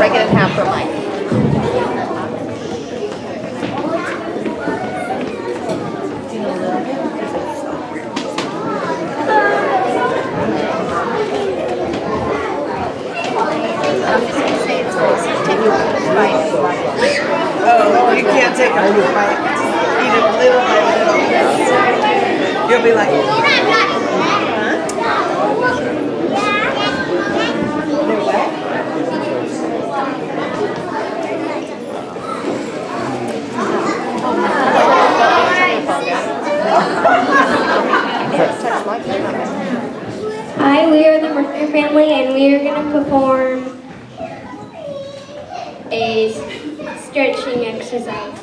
break it in half for Mike. I'm just going to say it's nice. Take a bite. Oh, you can't take a little bite. Eat it little by little. You'll be like, huh? They're wet? Hi, we are the Merkner family, and we are going to perform a stretching exercise.